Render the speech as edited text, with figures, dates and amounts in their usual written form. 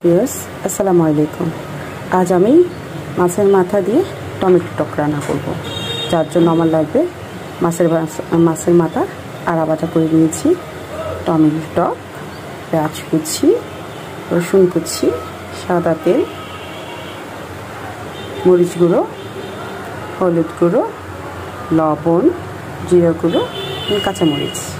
Viewers আসসালামু আলাইকুম। আজ আমি মাছের মাথা দিয়ে টমেটো টক রান্না করব। যার জন্য আমার লাগবে মাছের মাথা আড়া বাটা করে নিয়েছি, টমেটো টক, পেঁয়াজ কুচি, রসুন কুচি, সাদা তেল, মরিচ গুঁড়ো, হলুদ গুঁড়ো, লবণ, জিরা গুঁড়ো, কাঁচামরিচ।